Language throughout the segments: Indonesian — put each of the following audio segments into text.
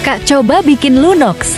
Kak coba bikin Lunox.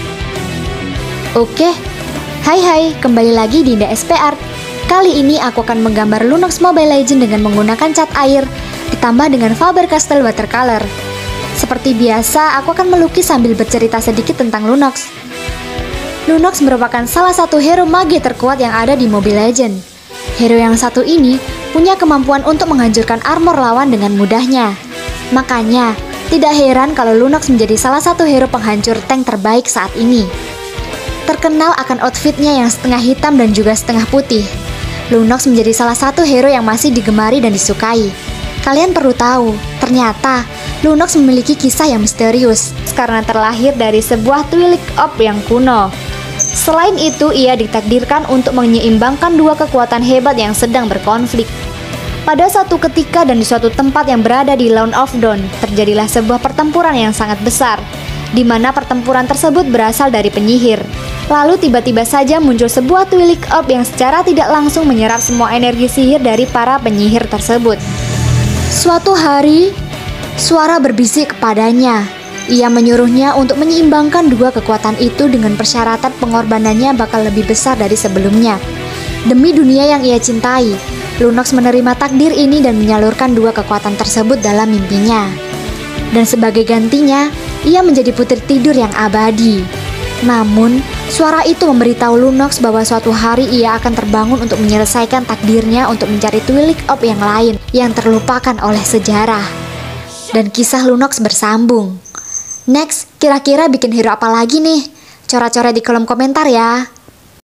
Oke, hai, kembali lagi di Dinda SP Art. Kali ini aku akan menggambar Lunox Mobile Legends dengan menggunakan cat air, ditambah dengan Faber-Castell watercolor. Seperti biasa, aku akan melukis sambil bercerita sedikit tentang Lunox. Lunox merupakan salah satu hero mage terkuat yang ada di Mobile Legends. Hero yang satu ini punya kemampuan untuk menghancurkan armor lawan dengan mudahnya. Makanya, tidak heran kalau Lunox menjadi salah satu hero penghancur tank terbaik saat ini. Terkenal akan outfitnya yang setengah hitam dan juga setengah putih, Lunox menjadi salah satu hero yang masih digemari dan disukai. Kalian perlu tahu, ternyata Lunox memiliki kisah yang misterius karena terlahir dari sebuah Twi'lek Orb yang kuno. Selain itu, ia ditakdirkan untuk menyeimbangkan dua kekuatan hebat yang sedang berkonflik. Pada suatu ketika dan di suatu tempat yang berada di Land of Dawn, terjadilah sebuah pertempuran yang sangat besar, di mana pertempuran tersebut berasal dari penyihir. Lalu tiba-tiba saja muncul sebuah Twi'lek Orb yang secara tidak langsung menyerap semua energi sihir dari para penyihir tersebut. Suatu hari, suara berbisik kepadanya. Ia menyuruhnya untuk menyeimbangkan dua kekuatan itu dengan persyaratan pengorbanannya bakal lebih besar dari sebelumnya. Demi dunia yang ia cintai, Lunox menerima takdir ini dan menyalurkan dua kekuatan tersebut dalam mimpinya. Dan sebagai gantinya, ia menjadi putri tidur yang abadi. Namun, suara itu memberitahu Lunox bahwa suatu hari ia akan terbangun untuk menyelesaikan takdirnya untuk mencari Twi'lek Orb yang lain yang terlupakan oleh sejarah. Dan kisah Lunox bersambung. Next, kira-kira bikin hero apa lagi nih? Coret-coret di kolom komentar ya.